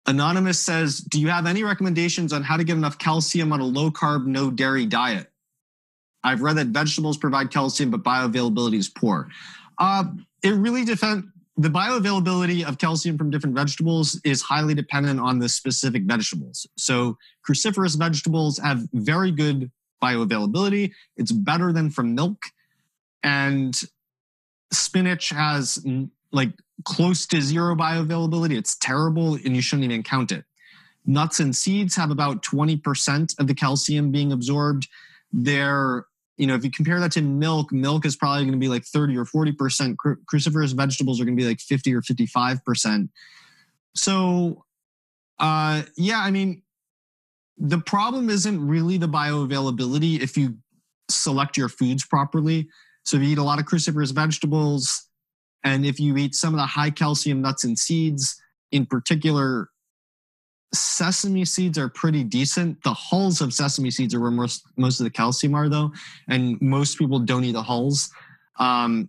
Anonymous says, do you have any recommendations on how to get enough calcium on a low-carb, no-dairy diet? I've read that vegetables provide calcium, but bioavailability is poor. It really depends. The bioavailability of calcium from different vegetables is highly dependent on the specific vegetables. So cruciferous vegetables have very good bioavailability. It's better than from milk. And spinach has like close to zero bioavailability. It's terrible and you shouldn't even count it. Nuts and seeds have about 20% of the calcium being absorbed. They're, if you compare that to milk, milk is probably going to be like 30 or 40%. Cruciferous vegetables are going to be like 50 or 55%. So, the problem isn't really the bioavailability if you select your foods properly. So if you eat a lot of cruciferous vegetables, and if you eat some of the high calcium nuts and seeds, in particular, sesame seeds are pretty decent. The hulls of sesame seeds are where most of the calcium are, though, and most people don't eat the hulls. But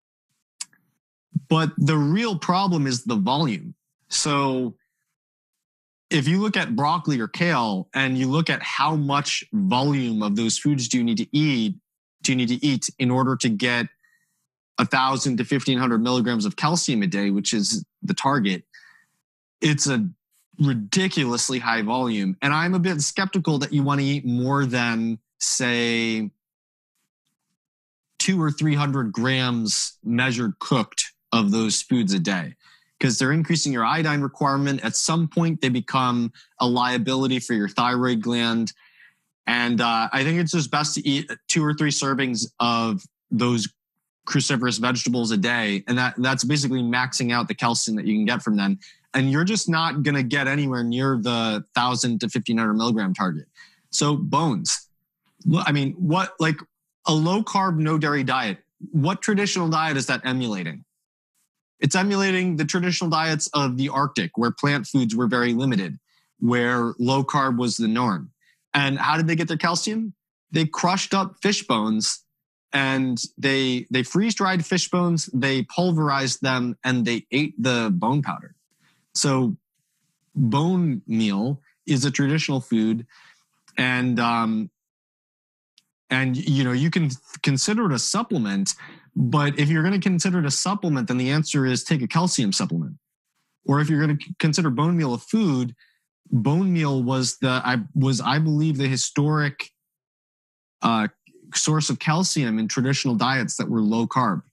the real problem is the volume. So if you look at broccoli or kale and you look at how much volume of those foods do you need to eat in order to get 1,000 to 1,500 milligrams of calcium a day, which is the target, it's a ridiculously high volume. And I'm a bit skeptical that you want to eat more than, say, 200 or 300 grams measured cooked of those foods a day, because they're increasing your iodine requirement. At some point, they become a liability for your thyroid gland. And I think it's just best to eat 2 or 3 servings of those cruciferous vegetables a day. And that's basically maxing out the calcium that you can get from them. And you're just not going to get anywhere near the 1,000 to 1,500 milligram target. So bones, what, like a low carb, no dairy diet, what traditional diet is that emulating? It's emulating the traditional diets of the Arctic, where plant foods were very limited, where low carb was the norm. And how did they get their calcium? They crushed up fish bones and they freeze-dried fish bones, they pulverized them, and they ate the bone powder. So bone meal is a traditional food, and you can consider it a supplement, but if you're going to consider it a supplement, then the answer is take a calcium supplement. Or if you're going to consider bone meal a food, bone meal was I believe the historic source of calcium in traditional diets that were low carb.